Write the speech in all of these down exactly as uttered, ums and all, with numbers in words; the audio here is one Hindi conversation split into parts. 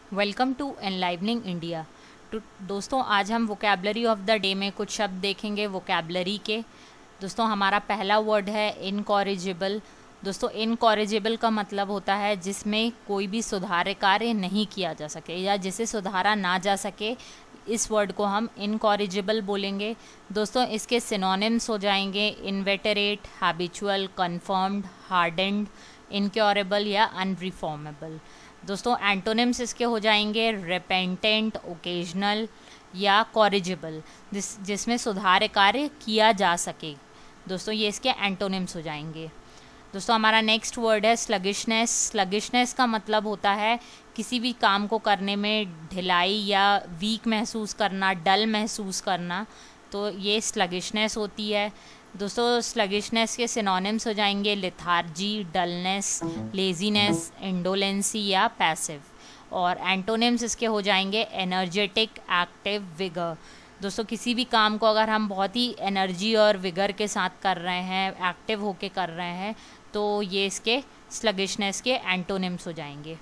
Welcome to एनलाइवनिंग India. तो दोस्तों आज हम वोकैबलरी ऑफ द डे में कुछ शब्द देखेंगे वोकैबलरी के। दोस्तों हमारा पहला वर्ड है इनकॉरिजिबल। दोस्तों इनकॉरिजिबल का मतलब होता है जिसमें कोई भी सुधार कार्य नहीं किया जा सके या जिसे सुधारा ना जा सके, इस वर्ड को हम इनकॉरिजिबल बोलेंगे। दोस्तों इसके सिनोनिम्स हो जाएंगे inveterate, habitual, confirmed, hardened, incurable या अनरिफॉर्मेबल। दोस्तों एंटोनिम्स इसके हो जाएंगे रिपेंटेंट, ओकेजनल या कॉरिजिबल, जिस जिसमें सुधार कार्य किया जा सके। दोस्तों ये इसके एंटोनिम्स हो जाएंगे। दोस्तों हमारा नेक्स्ट वर्ड है स्लगिशनेस। स्लगिशनेस का मतलब होता है किसी भी काम को करने में ढिलाई या वीक महसूस करना, डल महसूस करना, तो ये स्लगिशनेस होती है। दोस्तों स्लगिशनेस के सिनोनिम्स हो जाएंगे लेथार्जी, डलनेस, लेजीनेस, इंडोलेंसी या पैसिव। और एंटोनिम्स इसके हो जाएंगे एनर्जेटिक, एक्टिव, विगर। दोस्तों किसी भी काम को अगर हम बहुत ही एनर्जी और विगर के साथ कर रहे हैं, एक्टिव होके कर रहे हैं, तो ये इसके स्लगिशनेस के एंटोनिम्स हो जाएंगे।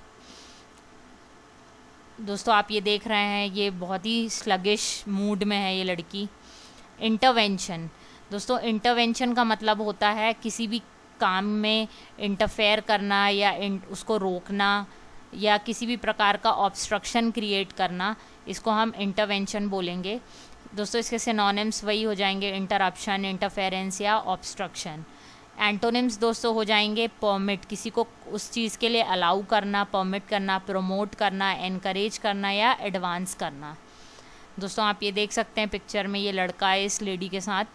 दोस्तों आप ये देख रहे हैं ये बहुत ही स्लगिश मूड में है ये लड़की। इंटरवेंशन। दोस्तों इंटरवेंशन का मतलब होता है किसी भी काम में इंटरफेयर करना या उसको रोकना या किसी भी प्रकार का ऑब्स्ट्रक्शन क्रिएट करना, इसको हम इंटरवेंशन बोलेंगे। दोस्तों इसके सिनोनिम्स वही हो जाएंगे इंटरप्शन, इंटरफेरेंस या ऑब्स्ट्रक्शन। एंटोनिम्स दोस्तों हो जाएंगे परमिट, किसी को उस चीज़ के लिए अलाउ करना, परमिट करना, प्रमोट करना, एनकरेज करना या एडवांस करना। दोस्तों आप ये देख सकते हैं पिक्चर में ये लड़का है इस लेडी के साथ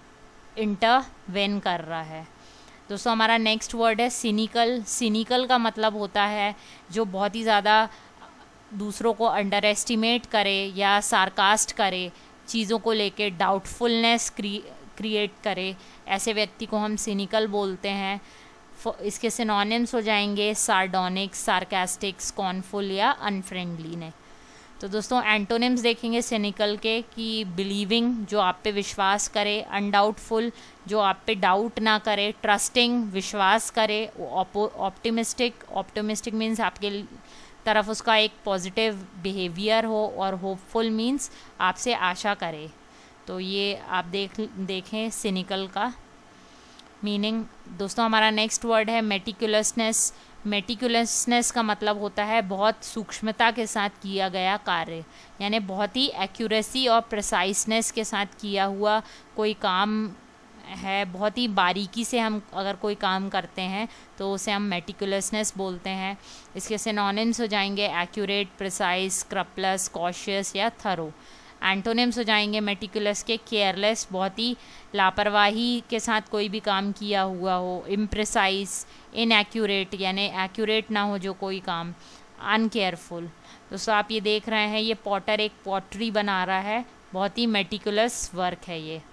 इंटरवेन कर रहा है। दोस्तों हमारा नेक्स्ट वर्ड है सिनिकल। सिनिकल का मतलब होता है जो बहुत ही ज़्यादा दूसरों को अंडर एस्टिमेट करे या सार्कास्ट करे, चीज़ों को लेके डाउटफुलनेस क्री क्रिएट करे, ऐसे व्यक्ति को हम सिनिकल बोलते हैं। इसके सिनोनिम्स हो जाएंगे सार्डोनिक, सार्कास्टिक, स्कॉनफुल या अनफ्रेंडली ने। तो दोस्तों एंटोनिम्स देखेंगे सिनिकल के कि बिलीविंग, जो आप पे विश्वास करे, अनडाउटफुल, जो आप पे डाउट ना करे, ट्रस्टिंग, विश्वास करे, ऑप्टिमिस्टिक, ऑप्टिमिस्टिक मीन्स आपके तरफ उसका एक पॉजिटिव बिहेवियर हो, और होपफुल मीन्स आपसे आशा करे। तो ये आप देख देखें सिनिकल का मीनिंग। दोस्तों हमारा नेक्स्ट वर्ड है मेटिकुलसनेस। मेटिकुलसनेस का मतलब होता है बहुत सूक्ष्मता के साथ किया गया कार्य, यानी बहुत ही एक्यूरेसी और प्रिसाइसनेस के साथ किया हुआ कोई काम है। बहुत ही बारीकी से हम अगर कोई काम करते हैं तो उसे हम मेटिकुलसनेस बोलते हैं। इसके सिनोनिम्स हो जाएंगे एक्यूरेट, प्रिसाइज, स्क्रपलस, कॉशियस या थरो। एंटोनिम्स हो जाएंगे मेटिकुलस के केयरलेस, बहुत ही लापरवाही के साथ कोई भी काम किया हुआ हो, इम्प्रिसाइज, इनएक्यूरेट यानी एक्यूरेट ना हो जो कोई काम, अनकेयरफुल। दोस्तों आप ये देख रहे हैं ये पॉटर एक पॉटरी बना रहा है, बहुत ही मेटिकुलस वर्क है ये।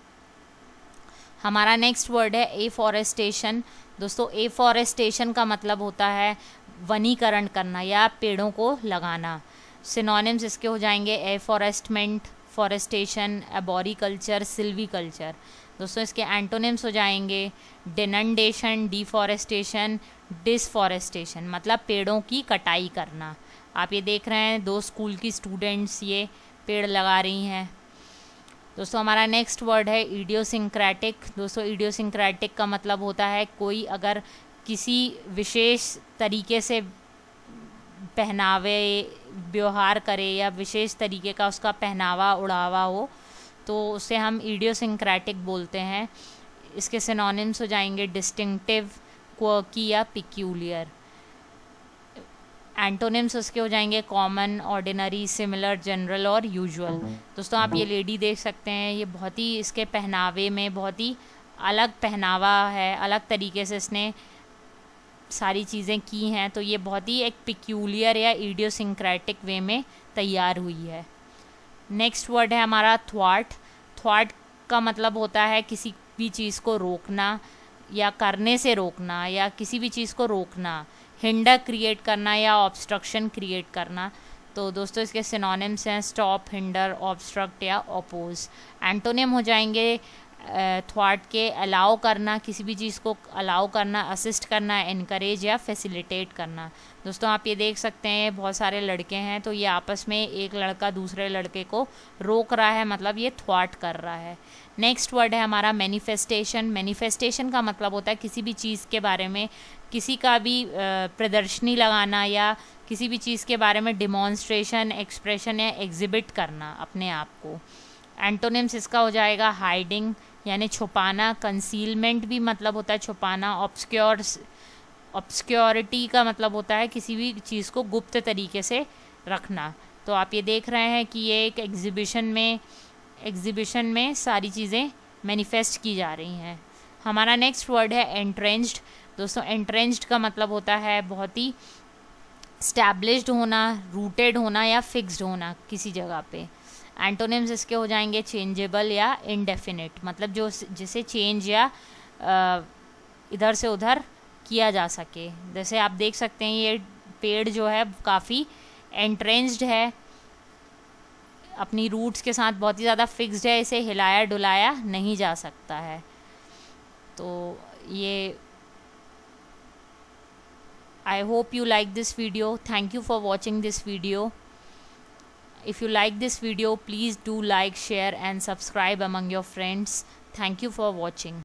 हमारा नेक्स्ट वर्ड है एफॉरेस्टेशन। दोस्तों एफॉरेस्टेशन का मतलब होता है वनीकरण करना या पेड़ों को लगाना। सिनोनिम्स इसके हो जाएंगे एफॉरेस्टमेंट, फॉरेस्टेशन, एबोरिकल्चर, सिल्वीकल्चर। दोस्तों इसके एंटोनिम्स हो जाएंगे डिनंडेशन, डिफॉरेस्टेशन, डिसफॉरेस्टेशन, मतलब पेड़ों की कटाई करना। आप ये देख रहे हैं दो स्कूल की स्टूडेंट्स ये पेड़ लगा रही हैं। दोस्तों हमारा नेक्स्ट वर्ड है इडियोसिंक्रेटिक। दोस्तों इडियोसिंक्रेटिक का मतलब होता है कोई अगर किसी विशेष तरीके से पहनावे व्यवहार करे या विशेष तरीके का उसका पहनावा उड़ावा हो, तो उसे हम इडियोसिंक्रेटिक बोलते हैं। इसके सिनोनिम्स हो जाएंगे डिस्टिंक्टिव, क्वर्की या पिक्यूलियर। एंटोनिम्स उसके हो जाएंगे कॉमन, ऑर्डिनरी, सिमिलर, जनरल और यूजुअल। दोस्तों आप ये लेडी देख सकते हैं ये बहुत ही इसके पहनावे में बहुत ही अलग पहनावा है, अलग तरीके से इसने सारी चीज़ें की हैं, तो ये बहुत ही एक पिक्यूलियर या इडियोसिंक्रेटिक वे में तैयार हुई है। नेक्स्ट वर्ड है हमारा थ्वाट। थ्वाट का मतलब होता है किसी भी चीज़ को रोकना या करने से रोकना या किसी भी चीज़ को रोकना, हिंडर क्रिएट करना या ऑब्स्ट्रक्शन क्रिएट करना। तो दोस्तों इसके सिनोनिम्स हैं स्टॉप, हिंडर, ऑब्स्ट्रक्ट या ऑपोज। एंटोनिम हो जाएंगे थॉट के अलाउ करना, किसी भी चीज़ को अलाउ करना, असिस्ट करना, इनकरेज या फैसिलिटेट करना। दोस्तों आप ये देख सकते हैं बहुत सारे लड़के हैं, तो ये आपस में एक लड़का दूसरे लड़के को रोक रहा है, मतलब ये थॉट कर रहा है। नेक्स्ट वर्ड है हमारा मैनिफेस्टेशन। मैनिफेस्टेशन का मतलब होता है किसी भी चीज़ के बारे में, किसी का भी प्रदर्शनी लगाना या किसी भी चीज़ के बारे में डिमॉन्स्ट्रेशन, एक्सप्रेशन या एग्जिबिट करना अपने आप को। एंटोनिम्स इसका हो जाएगा हाइडिंग यानी छुपाना, कंसीलमेंट भी मतलब होता है छुपाना, ऑब्सक्योर ऑब्सक्योरिटी का मतलब होता है किसी भी चीज़ को गुप्त तरीके से रखना। तो आप ये देख रहे हैं कि ये एक एग्जीबिशन में एग्जीबिशन में सारी चीज़ें मैनिफेस्ट की जा रही हैं। हमारा नेक्स्ट वर्ड है एंट्रेंच्ड। दोस्तों एंट्रेंच्ड का मतलब होता है बहुत ही स्टैब्लिश्ड होना, रूटेड होना या फिक्स्ड होना किसी जगह पे। एंटोनिम्स इसके हो जाएंगे चेंजेबल या इनडेफिनिट, मतलब जो जिसे चेंज या आ, इधर से उधर किया जा सके। जैसे आप देख सकते हैं ये पेड़ जो है काफ़ी एंट्रेंच्ड है, अपनी रूट्स के साथ बहुत ही ज़्यादा फिक्स्ड है, इसे हिलाया डुलाया नहीं जा सकता है। तो ये I hope you like this video. Thank you for watching this video. If you like this video, please do like, share and subscribe among your friends. Thank you for watching.